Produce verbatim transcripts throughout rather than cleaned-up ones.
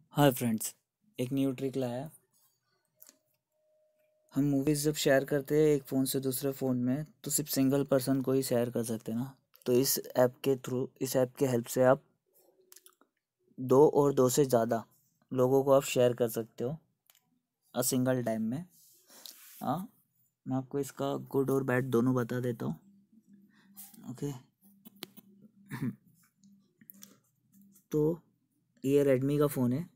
हाय friends, एक new trick लाया। हम मूवीज़ जब शेयर करते हैं एक फ़ोन से दूसरे फ़ोन में तो सिर्फ सिंगल पर्सन को ही शेयर कर सकते हैं ना। तो इस ऐप के थ्रू इस ऐप के हेल्प से आप दो और दो से ज़्यादा लोगों को आप शेयर कर सकते हो अ सिंगल टाइम में। हाँ, मैं आपको इसका गुड और बैड दोनों बता देता हूँ। ओके। तो ये रेडमी का फ़ोन है।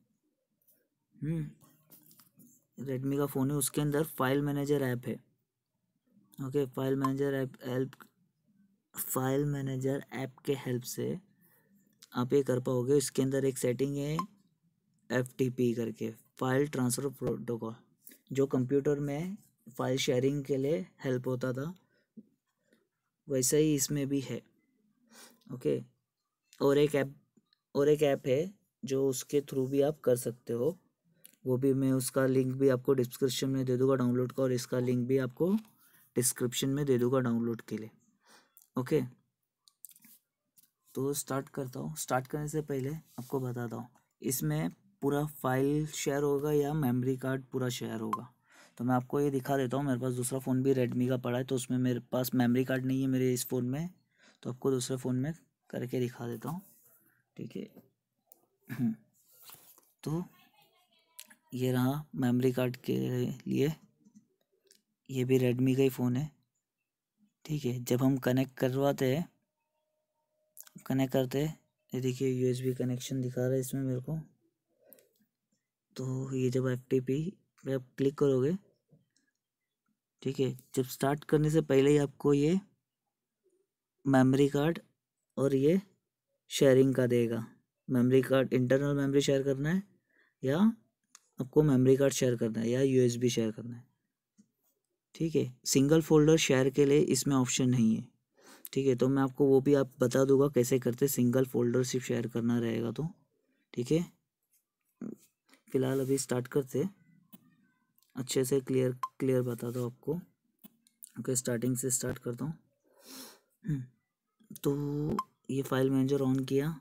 हम्म रेडमी का फ़ोन है, उसके अंदर फाइल मैनेजर ऐप है। Okay, file manager app help file manager app के हेल्प से आप ये कर पाओगे। इसके अंदर एक सेटिंग है एफ टी पी करके, फाइल ट्रांसफ़र प्रोटोकॉल, जो कंप्यूटर में फाइल शेयरिंग के लिए हेल्प होता था, वैसा ही इसमें भी है। ओके। और एक ऐप और एक ऐप है जो उसके थ्रू भी आप कर सकते हो। वो भी मैं उसका लिंक भी आपको डिस्क्रिप्शन में दे दूंगा डाउनलोड का, और इसका लिंक भी आपको डिस्क्रिप्शन में दे दूंगा डाउनलोड के लिए। ओके, तो स्टार्ट करता हूँ। स्टार्ट करने से पहले आपको बताता हूँ इसमें पूरा फाइल शेयर होगा या मेमोरी कार्ड पूरा शेयर होगा। तो मैं आपको ये दिखा देता हूँ। मेरे पास दूसरा फ़ोन भी रेडमी का पड़ा है, तो उसमें मेरे पास मेमोरी कार्ड नहीं है मेरे इस फ़ोन में, तो आपको दूसरे फ़ोन में करके दिखा देता हूँ। ठीक है। तो ये रहा मेमोरी कार्ड के लिए। ये भी रेडमी का ही फ़ोन है। ठीक है, जब हम कनेक्ट करवाते हैं कनेक्ट करते हैं ये देखिए यूएसबी कनेक्शन दिखा रहा है इसमें मेरे को। तो ये जब एफ टी पी पे आप क्लिक करोगे, ठीक है, जब स्टार्ट करने से पहले ही आपको ये मेमोरी कार्ड और ये शेयरिंग का देगा। Memory card internal memory share करना है या आपको मेमोरी कार्ड शेयर करना है या यूएसबी शेयर करना है। ठीक है, सिंगल फोल्डर शेयर के लिए इसमें ऑप्शन नहीं है। ठीक है, तो मैं आपको वो भी आप बता दूंगा कैसे करते, सिंगल फोल्डर सिर्फ शेयर करना रहेगा तो। ठीक है, फिलहाल अभी स्टार्ट करते, अच्छे से क्लियर क्लियर बताता हूँ आपको। ओके, स्टार्टिंग से स्टार्ट करता हूँ। तो ये फाइल मैनेजर ऑन किया,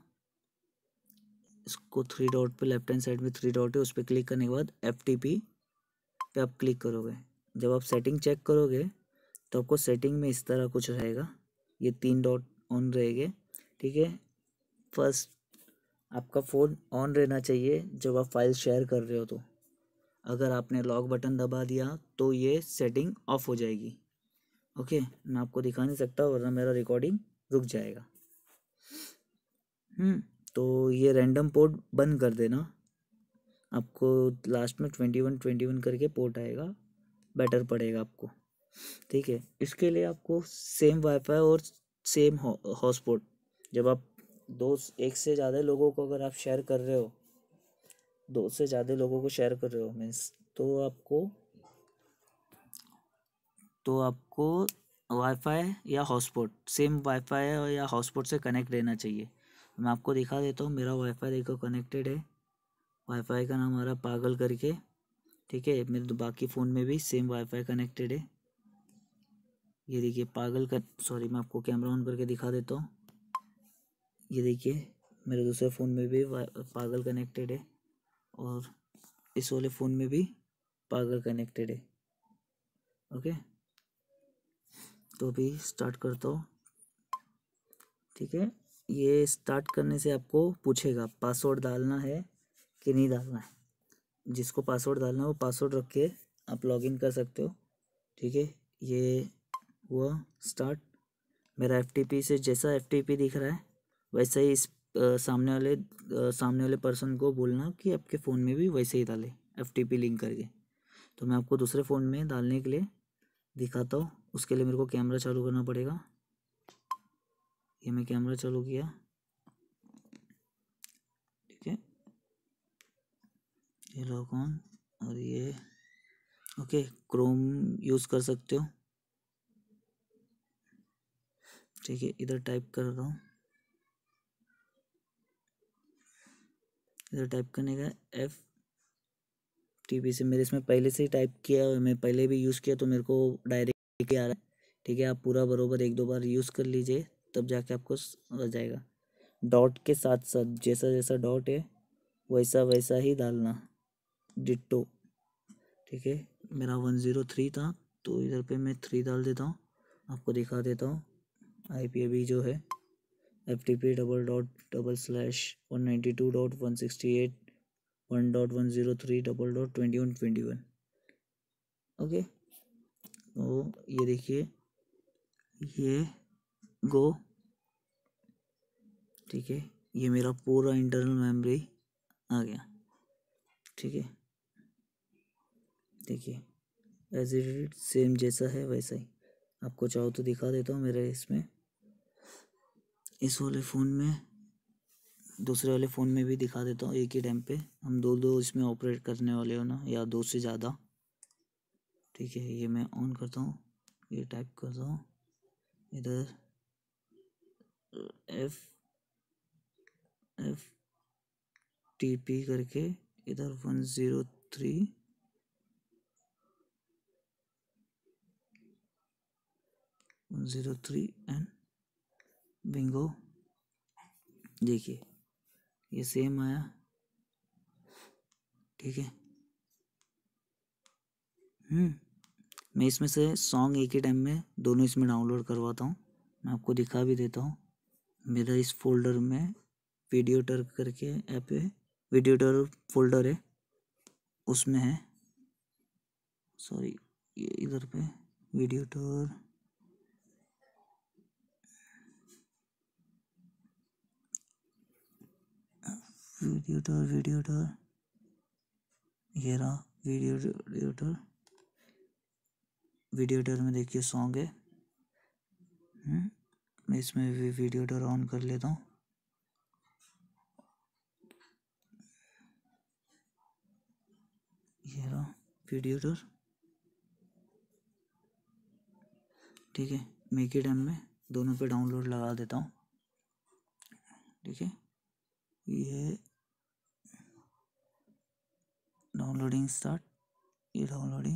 इसको थ्री डॉट पे, लेफ्ट हैंड साइड में थ्री डॉट है, उस पर क्लिक करने के बाद एफ टी पी पे आप क्लिक करोगे। जब आप सेटिंग चेक करोगे तो आपको सेटिंग में इस तरह कुछ रहेगा, ये तीन डॉट ऑन रहेंगे। ठीक है, फर्स्ट आपका फ़ोन ऑन रहना चाहिए जब आप फाइल शेयर कर रहे हो। तो अगर आपने लॉक बटन दबा दिया तो ये सेटिंग ऑफ हो जाएगी। ओके, मैं आपको दिखा नहीं सकता वरना मेरा रिकॉर्डिंग रुक जाएगा। हम्म तो ये रैंडम पोर्ट बंद कर देना। आपको लास्ट में ट्वेंटी वन ट्वेंटी वन करके पोर्ट आएगा, बेटर पड़ेगा आपको। ठीक है, इसके लिए आपको सेम वाईफाई और सेम हॉटस्पॉट, जब आप दो एक से ज़्यादा लोगों को अगर आप शेयर कर रहे हो दो से ज़्यादा लोगों को शेयर कर रहे हो मीन्स, तो आपको तो आपको वाईफाई या हॉटस्पॉट, सेम वाईफाई या हॉटस्पॉट से कनेक्ट रहना चाहिए। मैं आपको दिखा देता हूँ, मेरा वाईफाई देखो कनेक्टेड है। वाईफाई का नाम आ रहा पागल करके। ठीक है, मेरे तो बाकी फ़ोन में भी सेम वाईफाई कनेक्टेड है। ये देखिए पागल का, सॉरी मैं आपको कैमरा ऑन करके दिखा देता हूँ। ये देखिए मेरे दूसरे फ़ोन में भी पागल कनेक्टेड है और इस वाले फ़ोन में भी पागल कनेक्टेड है। ओके, तो अभी स्टार्ट करता हूँ। ठीक है, ये स्टार्ट करने से आपको पूछेगा पासवर्ड डालना है कि नहीं डालना है। जिसको पासवर्ड डालना है वो पासवर्ड रख के आप लॉगिन कर सकते हो। ठीक है, ये हुआ स्टार्ट। मेरा एफ टी पी से जैसा एफ टी पी दिख रहा है वैसा ही इस अ, सामने वाले अ, सामने वाले पर्सन को बोलना कि आपके फ़ोन में भी वैसे ही डाले एफ टी पी लिंक करके। तो मैं आपको दूसरे फ़ोन में डालने के लिए दिखाता हूँ। उसके लिए मेरे को कैमरा चालू करना पड़ेगा। ये मैं कैमरा चालू किया। ठीक है, ये लॉक ऑन और ये ओके, क्रोम यूज़ कर सकते हो। ठीक है, इधर टाइप कर रहा हूँ। इधर टाइप करने का एफ टी पी से, मेरे इसमें पहले से ही टाइप किया है, मैं पहले भी यूज़ किया तो मेरे को डायरेक्ट आ रहा है। ठीक है, आप पूरा बरोबर एक दो बार यूज़ कर लीजिए तब जाके आपको आ जाएगा। डॉट के साथ साथ जैसा जैसा डॉट है वैसा वैसा ही डालना, डिट्टो। ठीक है, मेरा वन ज़ीरो थ्री था तो इधर पे मैं थ्री डाल देता हूँ, आपको दिखा देता हूँ। आई पी अभी जो है F T P double dot double slash one ninety two dot one sixty eight one dot one zero three double dot twenty one twenty one. Okay, तो ये देखिए ये गो। ठीक है, ये मेरा पूरा इंटरनल मेमोरी आ गया। ठीक है, देखिए एज इट सेम जैसा है वैसा ही। आपको चाहो तो दिखा देता हूँ मेरे इसमें, इस वाले फ़ोन में, दूसरे वाले फ़ोन में भी दिखा देता हूँ। एक ही टाइम पे हम दो दो इसमें ऑपरेट करने वाले हो ना, या दो से ज़्यादा। ठीक है, ये मैं ऑन करता हूँ, ये टाइप करता हूँ इधर एफ एफ टी पी करके, इधर one zero three one zero three and bingo. देखिए ये सेम आया। ठीक है, हम्म मैं इसमें से सॉन्ग एक ही टाइम में दोनों इसमें डाउनलोड करवाता हूँ। मैं आपको दिखा भी देता हूँ। मेरा इस फोल्डर में वीडियो टर करके ऐप है, वीडियो टर फोल्डर है, उसमें है, सॉरी ये इधर पे वीडियो टर, वीडियो टर वीडियो टर ये रहा वीडियो वीडियो टर। वीडियो टर में देखिए सॉन्ग है। हम्म मैं इसमें भी वीडियो टर ऑन कर लेता हूँ। ये रहा वीडियो टर। ठीक है, मैं एक ही टाइम में दोनों पे डाउनलोड लगा देता हूँ। ठीक है, ये डाउनलोडिंग स्टार्ट, ये डाउनलोडिंग,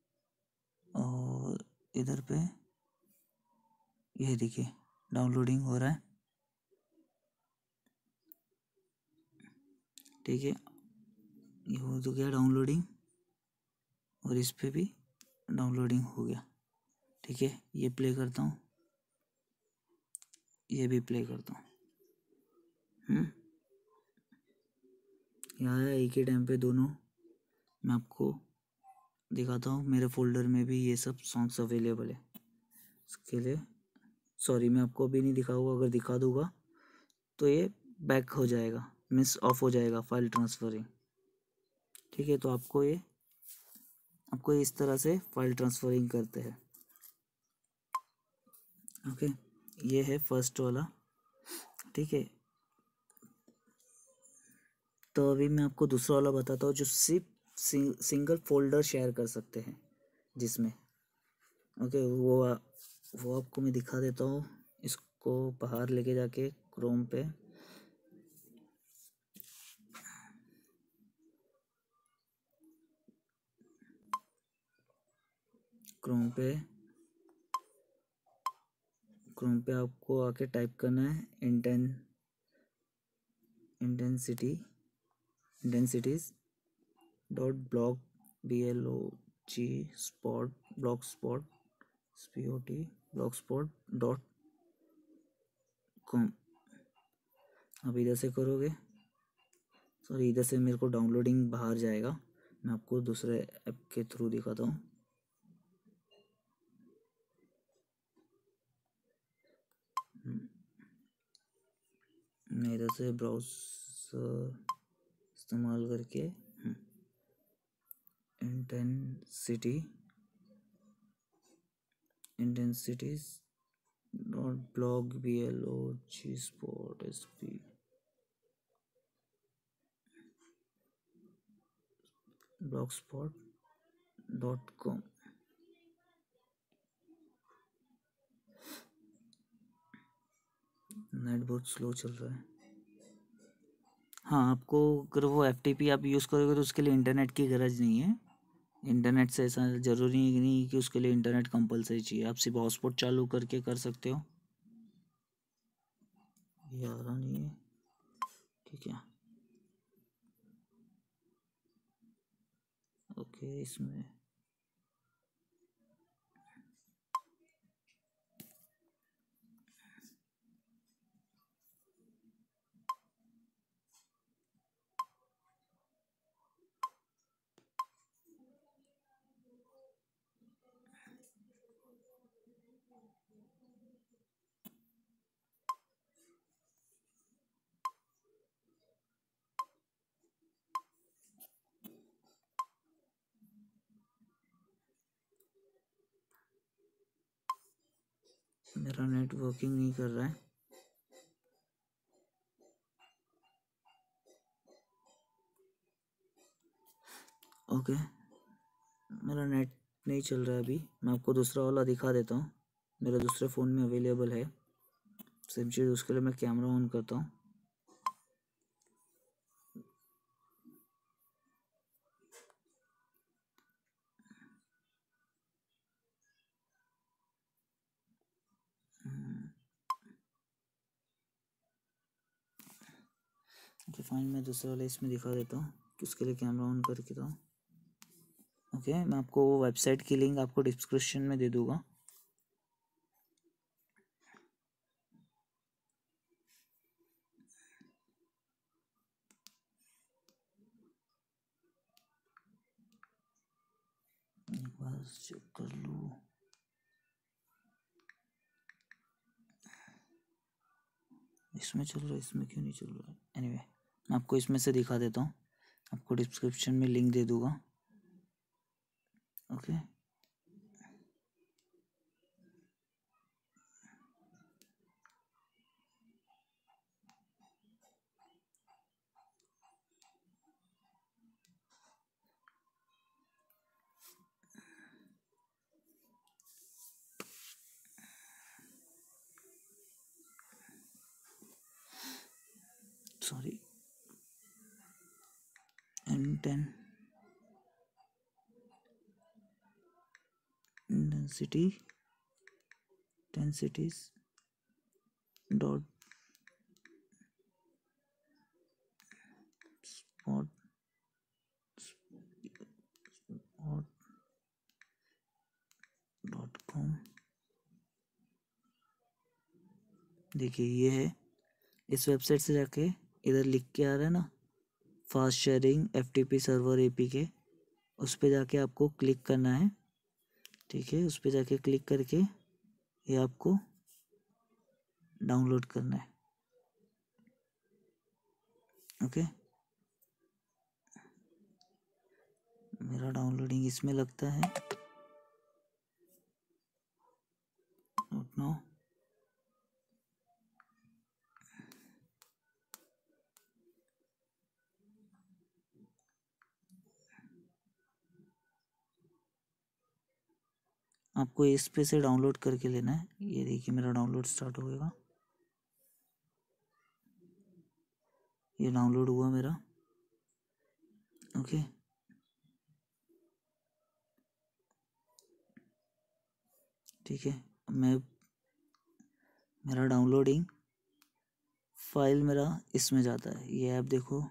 और इधर पे ये देखिए डाउनलोडिंग हो रहा है। ठीक है, ये हो तो गया डाउनलोडिंग, और इस पे भी डाउनलोडिंग हो गया। ठीक है, ये प्ले करता हूँ, ये भी प्ले करता हूँ। हम्म यहाँ है एक ही टाइम पे दोनों। मैं आपको दिखाता हूँ, मेरे फोल्डर में भी ये सब सॉन्ग्स अवेलेबल है। इसके लिए सॉरी, मैं आपको अभी नहीं दिखाऊंगा, अगर दिखा दूंगा तो ये बैक हो जाएगा, मिस ऑफ हो जाएगा फाइल ट्रांसफरिंग। ठीक है, तो आपको ये आपको इस तरह से फाइल ट्रांसफरिंग करते हैं। ओके, ये है फर्स्ट वाला। ठीक है, तो अभी मैं आपको दूसरा वाला बताता हूँ जो सिर्फ सिंगल फोल्डर शेयर कर सकते हैं जिसमें। ओके, वो वो आपको मैं दिखा देता हूँ। इसको बाहर लेके जाके क्रोम पे, क्रोम पे क्रोम पे आपको आके टाइप करना है inten intensity intensities dot blog B L O G spot blog spot P O T blog spot dot com. आप इधर से करोगे, सॉरी इधर से मेरे को डाउनलोडिंग बाहर जाएगा। मैं आपको दूसरे ऐप के थ्रू दिखाता हूँ। मैं इधर से ब्राउज़र इस्तेमाल करके intensity intensities dot blog B L O G spot S P blog spot dot com. Net बहुत स्लो चल रहा है। हाँ, आपको अगर वो एफ टी पी आप यूज़ करोगे तो उसके लिए इंटरनेट की गरज नहीं है। इंटरनेट से ऐसा ज़रूरी नहीं कि उसके लिए इंटरनेट कंपलसरी चाहिए, आप सिर्फ हॉटस्पॉट चालू करके कर सकते हो। ये आ रहा नहीं है, ठीक है। ओके इसमें मेरा नेट वर्किंग नहीं कर रहा है। ओके मेरा नेट नहीं चल रहा है अभी। मैं आपको दूसरा वाला दिखा देता हूँ, मेरे दूसरे फ़ोन में अवेलेबल है सेम चीज़। उसके लिए मैं कैमरा ऑन करता हूँ। ओके फाइन, मैं दूसरा वाला इसमें दिखा देता हूँ कि उसके लिए कैमरा ऑन करके था। ओके मैं आपको वो वेबसाइट की लिंक आपको डिस्क्रिप्शन में दे दूँगा। एक बार चेक कर लूँ। इसमें चल रहा है, इसमें क्यों नहीं चल रहा है? एनीवे मैं आपको इसमें से दिखा देता हूँ, आपको डिस्क्रिप्शन में लिंक दे दूँगा। Okay sorry N ten density ten cities dot spot dot com. देखिए ये है, इस वेबसाइट से जाके इधर लिख के आ रहा है ना fast sharing FTP server APK, उस पर जाके आपको क्लिक करना है। ठीक है उस पर जाके क्लिक करके ये आपको डाउनलोड करना है। ओके मेरा डाउनलोडिंग इसमें लगता है। नोट नाउ आपको इस पे से डाउनलोड करके लेना है। ये देखिए मेरा डाउनलोड स्टार्ट होएगा। ये डाउनलोड हुआ मेरा। ओके ठीक है मैं मेरा डाउनलोडिंग फाइल मेरा इसमें जाता है। ये ऐप देखो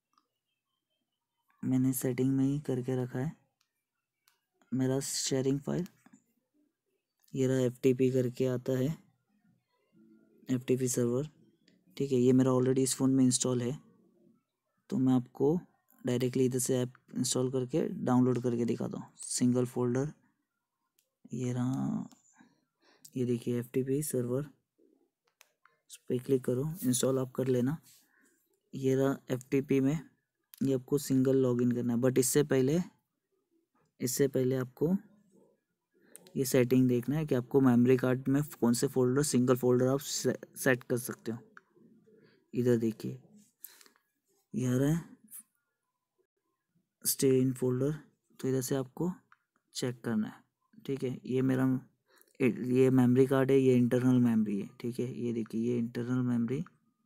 मैंने सेटिंग में ही करके रखा है मेरा शेयरिंग फाइल। ये रहा एफटीपी करके आता है, एफटीपी सर्वर। ठीक है ये मेरा ऑलरेडी इस फ़ोन में इंस्टॉल है, तो मैं आपको डायरेक्टली इधर से ऐप इंस्टॉल करके डाउनलोड करके दिखाता हूँ। सिंगल फोल्डर ये रहा, ये देखिए एफटीपी सर्वर, उस पर क्लिक करो, इंस्टॉल आप कर लेना। ये रहा एफटीपी में, ये आपको सिंगल लॉगिन करना है, बट इससे पहले इससे पहले आपको ये सेटिंग देखना है कि आपको मेमोरी कार्ड में कौन से फोल्डर सिंगल फोल्डर आप से, सेट कर सकते हो। इधर देखिए ये आ रहा है स्टे इन फोल्डर, तो इधर से आपको चेक करना है। ठीक है ये मेरा ये मेमोरी कार्ड है, ये इंटरनल मेमोरी है। ठीक है ये देखिए ये इंटरनल मेमोरी,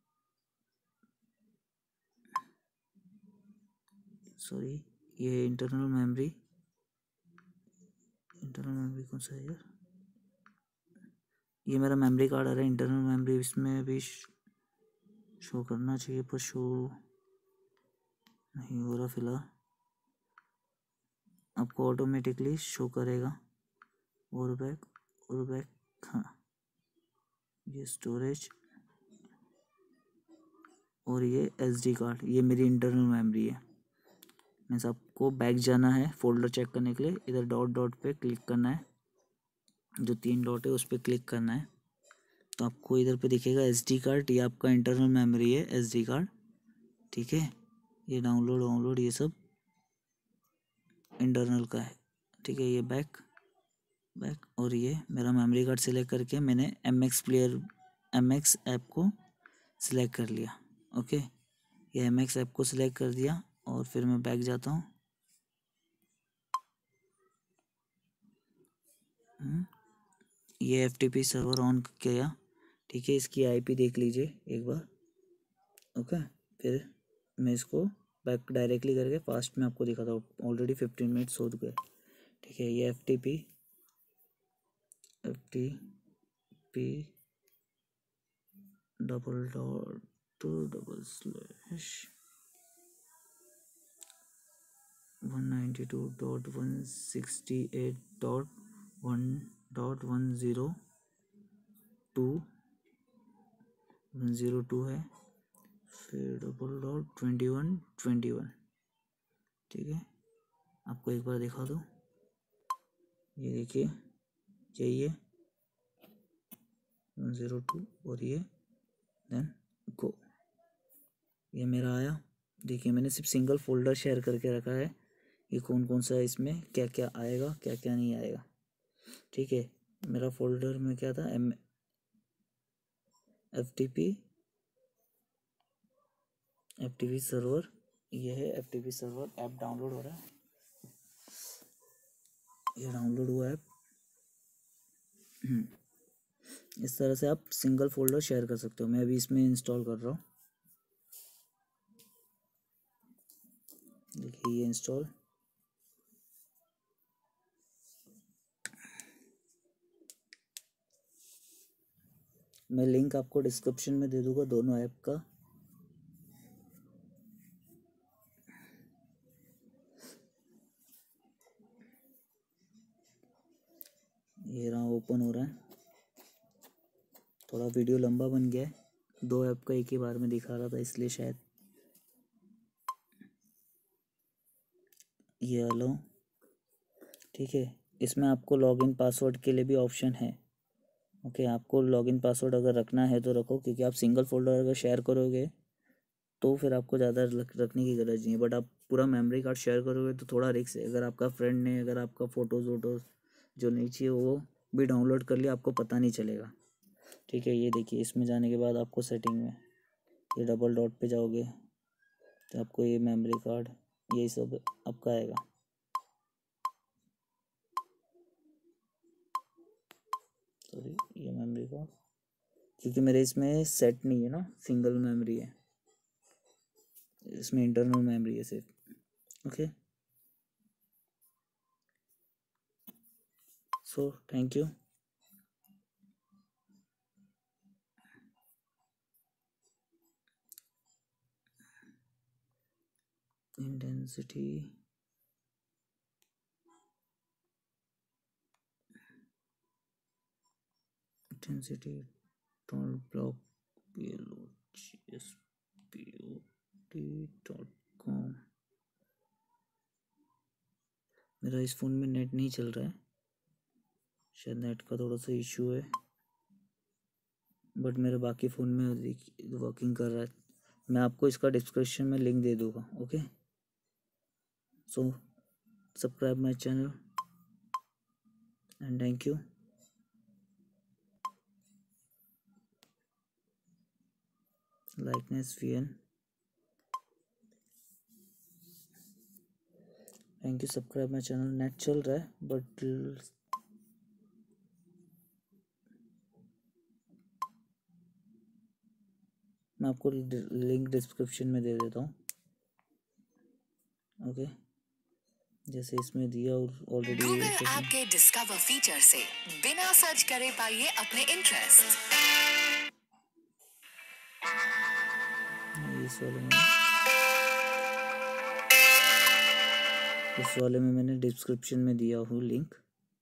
सॉरी ये इंटरनल मेमोरी इंटरनल मेमोरी कौन सा है यार, ये मेरा मेमोरी कार्ड आ रहा है इंटरनल मेमोरी। इसमें भी शो करना चाहिए पर शो नहीं हो रहा फिलहाल। आपको ऑटोमेटिकली शो करेगा। और बैक और बैक, हाँ ये स्टोरेज और ये एसडी कार्ड, ये मेरी इंटरनल मेमोरी है। मीन्स आपको बैक जाना है फोल्डर चेक करने के लिए, इधर डॉट डॉट पे क्लिक करना है, जो तीन डॉट है उस पर क्लिक करना है, तो आपको इधर पे दिखेगा एसडी कार्ड, ये आपका इंटरनल मेमोरी है एसडी कार्ड, ठीक है। ये डाउनलोड डाउनलोड ये सब इंटरनल का है, ठीक है। ये बैक बैक और ये मेरा मेमोरी कार्ड सिलेक्ट करके मैंने M X player M x app को सिलेक्ट कर लिया, ओके। ये एम एक्स ऐप को सिलेक्ट कर दिया और फिर मैं बैक जाता हूँ। ये F T P server on किया, ठीक है। इसकी आईपी देख लीजिए एक बार, ओके। फिर मैं इसको बैक डायरेक्टली करके फास्ट में आपको दिखाता हूँ। ऑलरेडी फिफ्टीन मिनट्स हो गए, ठीक है। ये F T P F T P double dot double slash one ninety two dot one sixty eight dot one dot one zero two one zero two है, फिर double dot twenty one twenty one, ठीक है। आपको एक बार दिखा दो, ये देखिए यही है वन ज़ीरो टू और ये देन गो, ये मेरा आया। देखिए मैंने सिर्फ सिंगल फोल्डर शेयर करके रखा है, ये कौन कौन सा इसमें क्या क्या आएगा क्या क्या नहीं आएगा, ठीक है। मेरा फोल्डर में क्या था, M F T P F T P server, ये है F T P server app download हो रहा है, ये डाउनलोड हुआ ऐप। इस तरह से आप सिंगल फोल्डर शेयर कर सकते हो। मैं अभी इसमें इंस्टॉल कर रहा हूँ, देखिए ये इंस्टॉल, मैं लिंक आपको डिस्क्रिप्शन में दे दूंगा दोनों ऐप का। ये रहा ओपन हो रहा है, थोड़ा वीडियो लंबा बन गया है, दो ऐप का एक ही बार में दिखा रहा था इसलिए शायद। ये अलो, ठीक है। इसमें आपको लॉगिन पासवर्ड के लिए भी ऑप्शन है, ओके। आपको लॉगिन पासवर्ड अगर रखना है तो रखो, क्योंकि आप सिंगल फोल्डर अगर शेयर करोगे तो फिर आपको ज़्यादा रखने की ज़रूरत नहीं है। बट आप पूरा मेमोरी कार्ड शेयर करोगे तो थोड़ा रिस्क है। अगर आपका फ्रेंड ने अगर आपका फ़ोटोज़ वोटोज़ जो नहीं चाहिए वो भी डाउनलोड कर लिया, आपको पता नहीं चलेगा, ठीक है। ये देखिए इसमें जाने के बाद आपको सेटिंग में ये डबल डॉट पे जाओगे तो आपको ये मेमोरी कार्ड यही सब आपका आएगा, सॉरी ये मेमोरी कार्ड, क्योंकि मेरे इसमें सेट नहीं है ना, सिंगल मेमोरी है, इसमें इंटरनल मेमोरी है सिर्फ, okay. So thank you. Intensity intensity dot block P L O G S P O T dot com. मेरा इस फ़ोन में नेट नहीं चल रहा है, शायद नेट का थोड़ा सा इशू है, बट मेरे बाकी फ़ोन में वर्किंग कर रहा है। मैं आपको इसका डिस्क्रिप्शन में लिंक दे दूँगा, okay. So subscribe my channel and thank you. Likeness V N, thank you. Subscribe my channel. Net चल रहा है बट मैं आपको लिंक डिस्क्रिप्शन में दे देता हूँ, ओके। जैसे इसमें दिया ऑलरेडी। गूगल ऐप के डिस्कवर फीचर से बिना सर्च करे पाइए अपने इंटरेस्ट। इस वाले में इस वाले में मैंने डिस्क्रिप्शन में दिया हूँ लिंक।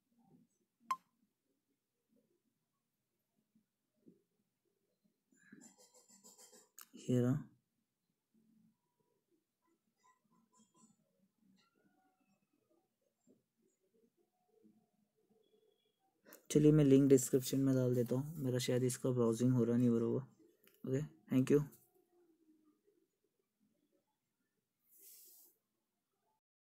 ये रहा। चलिए मैं लिंक डिस्क्रिप्शन में डाल देता हूँ, मेरा शायद इसका ब्राउजिंग हो रहा नहीं हो रहा होगा। Okay, thank you.